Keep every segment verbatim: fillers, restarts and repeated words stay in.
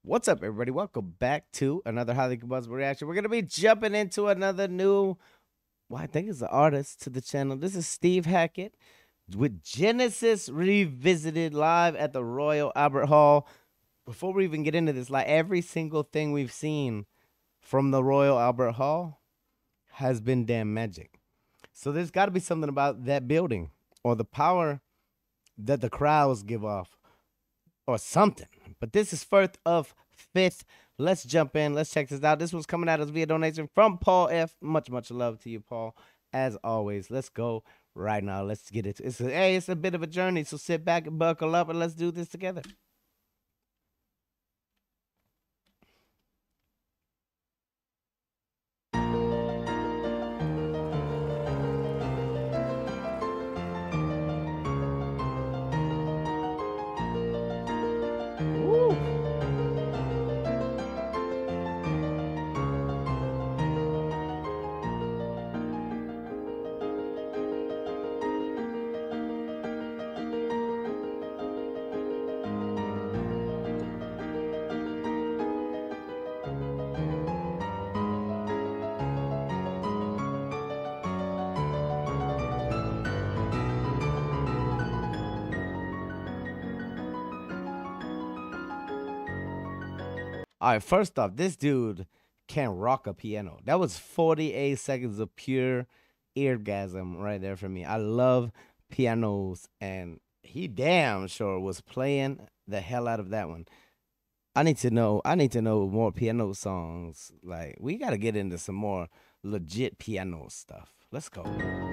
What's up, everybody? Welcome back to another Highly Combustible Reaction. We're going to be jumping into another new, well, I think it's an artist to the channel. This is Steve Hackett with Genesis Revisited live at the Royal Albert Hall. Before we even get into this, like every single thing we've seen from the Royal Albert Hall has been damn magic. So there's got to be something about that building or the power that the crowds give off or something. But this is first of fifth. Let's jump in. Let's check this out. This one's coming out as via donation from Paul F. Much, much love to you, Paul. As always, let's go right now. Let's get it. It's a, hey, it's a bit of a journey, so sit back and buckle up and let's do this together. All right, first off, this dude can rock a piano. That was forty-eight seconds of pure eargasm right there for me. I love pianos, and he damn sure was playing the hell out of that one. I need to know, I need to know more piano songs. Like, we got to get into some more legit piano stuff. Let's go.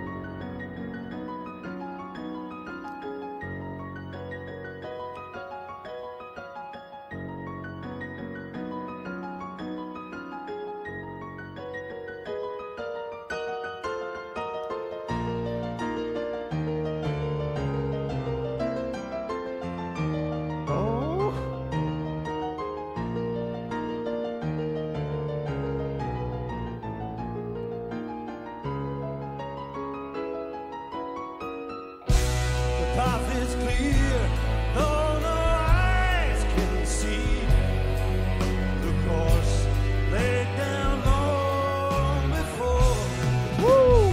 Path is clear, though no eyes can see. The course laid down long before. Woo!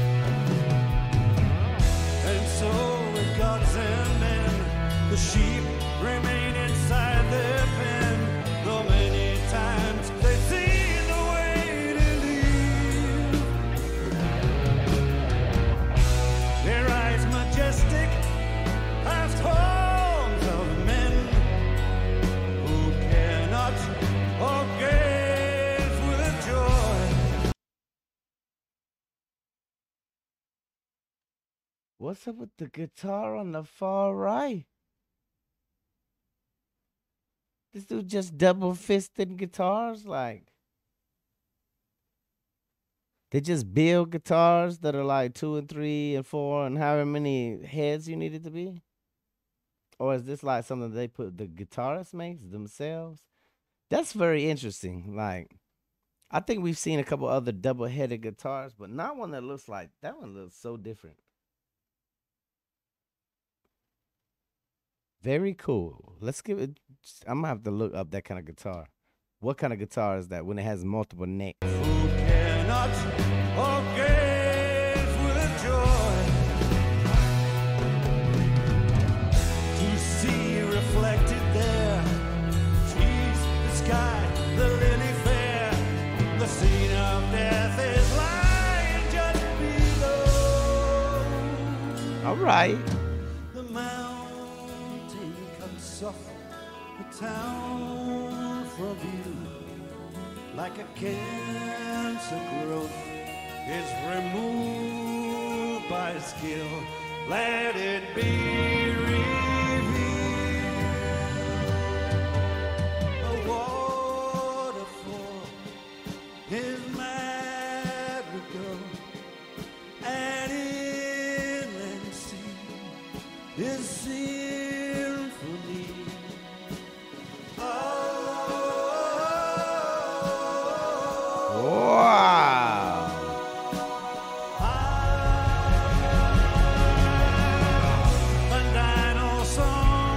And so with gods and men, the sheep remain inside their pen, though many times they see the way to leave. Their eyes majestic as forms of men who cannot or gaze with joy. What's up with the guitar on the far right? This dude just double fisted guitars, like they just build guitars that are like two and three and four and however many heads you need it to be. Or is this like something they put the guitarist makes themselves? That's very interesting. Like, I think we've seen a couple other double-headed guitars, but not one that looks like that one looks so different. Very cool. Let's give it. I'm gonna have to look up that kind of guitar. What kind of guitar is that when it has multiple necks? Who cannot or gaze with joy to see reflected there trees, the sky, the lily fair. The scene of death is lying just below. All right. The mountain cuts off the town from view, like a cancer growth is removed by skill. Let it be revealed. A waterfall is madrigal, an inland sea is symphony. Wow. A dino song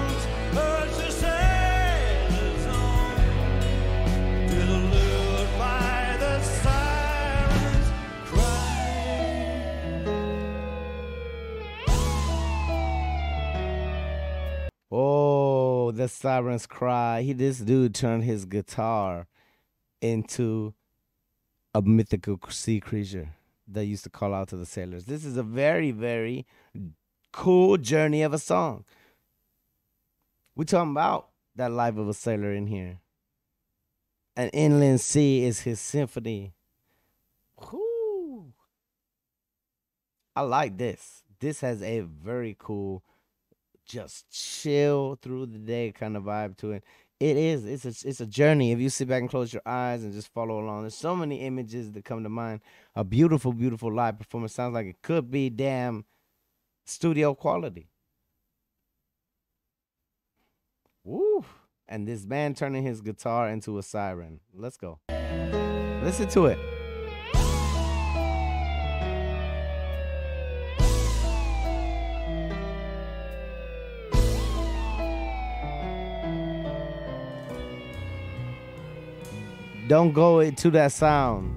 sirens cry. He this dude turned his guitar into a mythical sea creature that used to call out to the sailors. This is a very, very cool journey of a song. We're talking about that life of a sailor in here. An inland sea is his symphony. Whew. I like this. This has a very cool, just chill through the day kind of vibe to it. It is. It's a, it's a journey. If you sit back and close your eyes and just follow along, there's so many images that come to mind. A beautiful, beautiful live performance. Sounds like it could be damn studio quality. Woo. And this man turning his guitar into a siren. Let's go. Listen to it. Don't go into that sound.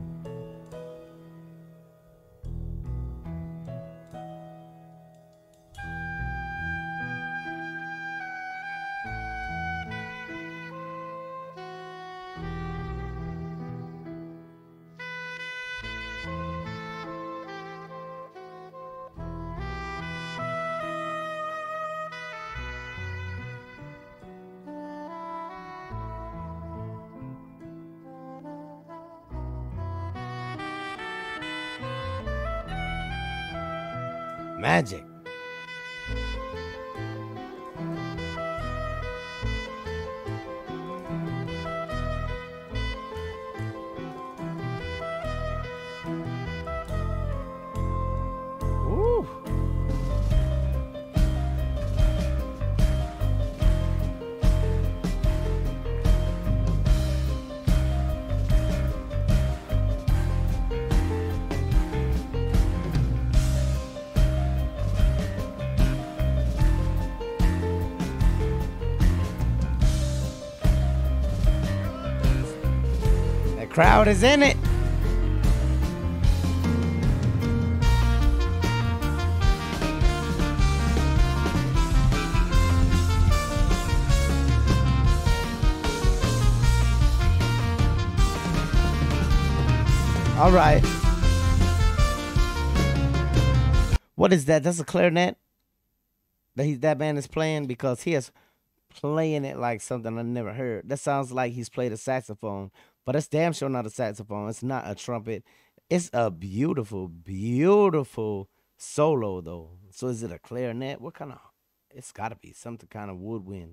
Magic. Ooh. Crowd is in it. All right. What is that? That's a clarinet that he's that man is playing, because he is playing it like something I never heard. That sounds like he's played a saxophone. But it's damn sure not a saxophone. It's not a trumpet. It's a beautiful, beautiful solo, though. So is it a clarinet? What kind of... It's got to be some kind of woodwind.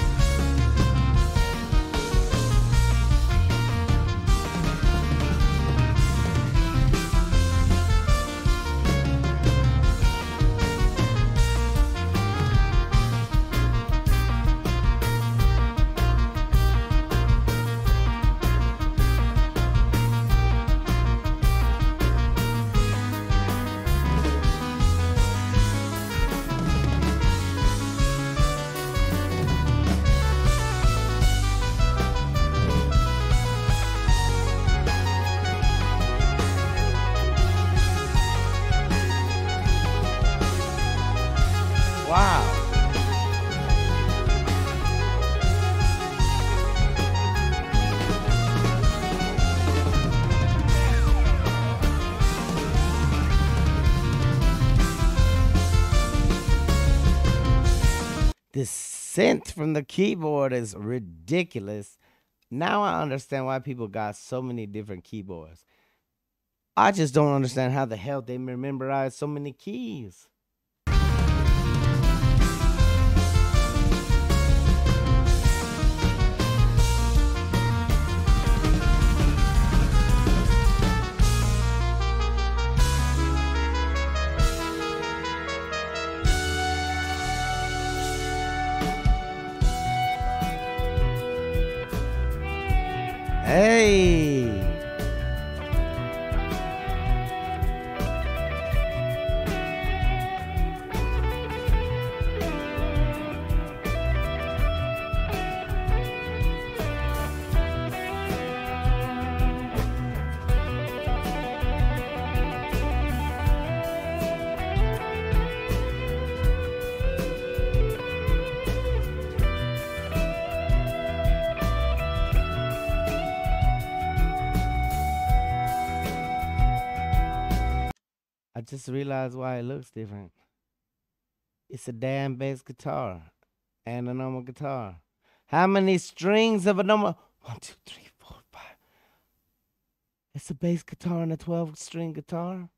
Wow. The synth from the keyboard is ridiculous. Now I understand why people got so many different keyboards. I just don't understand how the hell they memorize so many keys. Hey. just realized why it looks different. It's a damn bass guitar and a normal guitar. How many strings of a normal? One, two, three, four, five. It's a bass guitar and a twelve string guitar.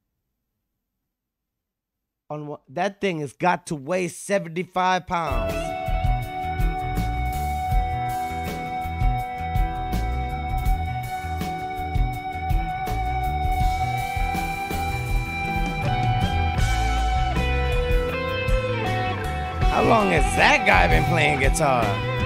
On what? That thing has got to weigh seventy-five pounds. How long has that guy been playing guitar?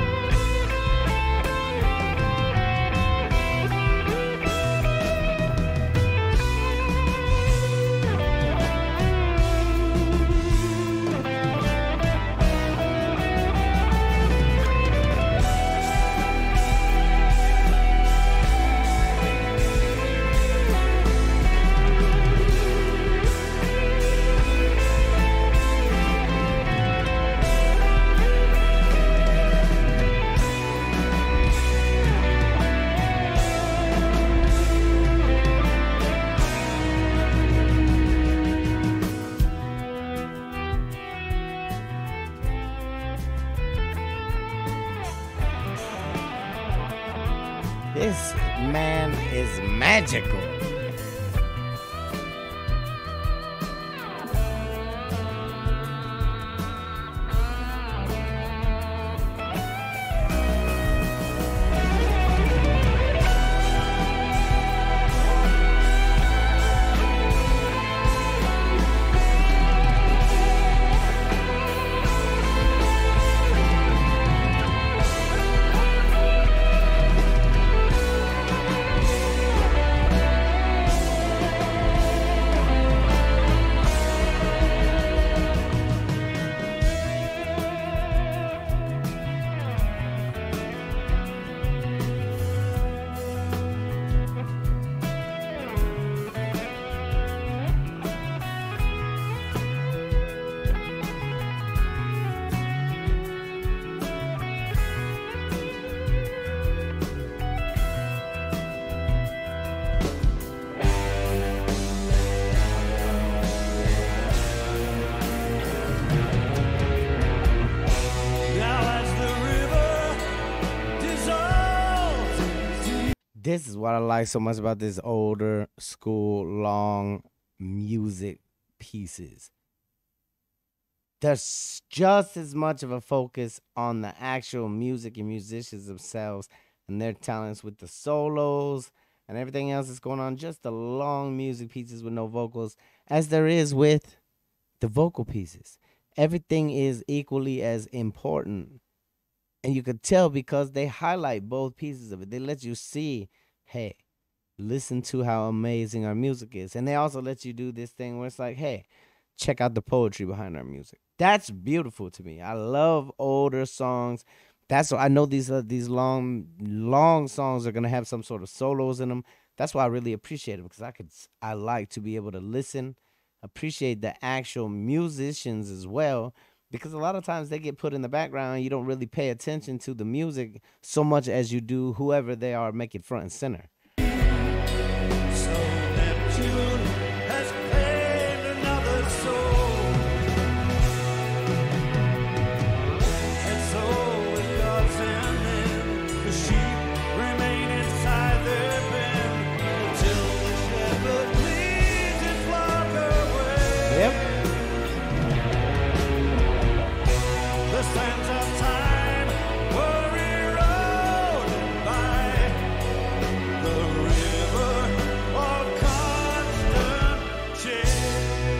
This man is magical. This is what I like so much about this older school long music pieces. There's just as much of a focus on the actual music and musicians themselves and their talents with the solos and everything else that's going on, just the long music pieces with no vocals, as there is with the vocal pieces. Everything is equally as important. And you could tell because they highlight both pieces of it. They let you see, hey, listen to how amazing our music is. And they also let you do this thing where it's like, hey, check out the poetry behind our music. That's beautiful to me. I love older songs. That's why I know these uh, these long long songs are gonna have some sort of solos in them. That's why I really appreciate it, because I could I like to be able to listen, appreciate the actual musicians as well. Because a lot of times they get put in the background and you don't really pay attention to the music so much as you do whoever they are making front and center. So Neptune has claimed another soul, and so with God's end, the sheep remain inside their pen until the shepherd leads his flock away. Yep. The sands of time were eroded by the river of constant change.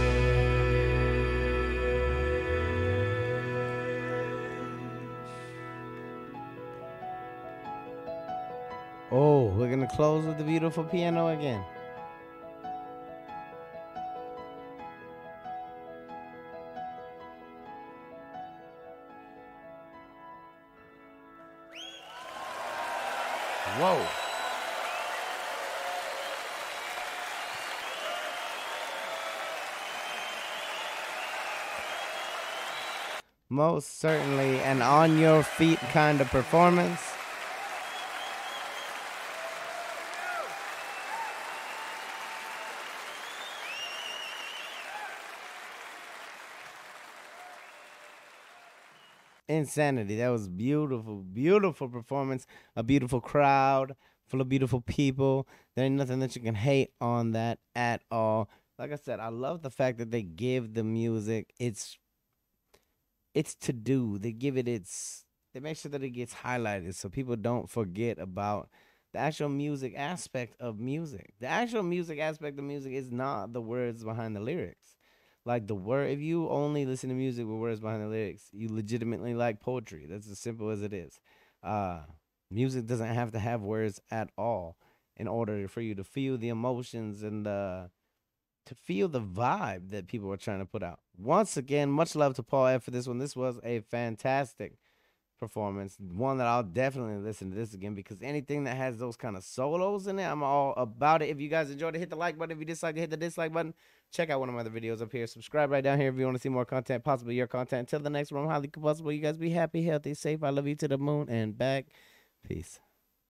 Oh, we're gonna close with the beautiful piano again. Whoa. Most certainly an on your feet kind of performance. insanity. That was beautiful, beautiful performance. A beautiful crowd full of beautiful people. There ain't nothing that you can hate on that at all. Like I said, I love the fact that they give the music its it's to do. They give it its. They make sure that it gets highlighted so people don't forget about the actual music aspect of music. The actual music aspect of music is not the words behind the lyrics. Like the word, if you only listen to music with words behind the lyrics, you legitimately like poetry. That's as simple as it is. Uh, music doesn't have to have words at all in order for you to feel the emotions and uh, to feel the vibe that people are trying to put out. Once again, much love to Paul Ed for this one. This was a fantastic performance. One that I'll definitely listen to this again because anything that has those kind of solos in it, I'm all about it. If you guys enjoyed it, hit the like button. If you dislike it, hit the dislike button. Check out one of my other videos up here. Subscribe right down here if you want to see more content, possibly your content. Until the next one, I'm highly combustible. You guys be happy, healthy, safe. I love you to the moon and back. Peace.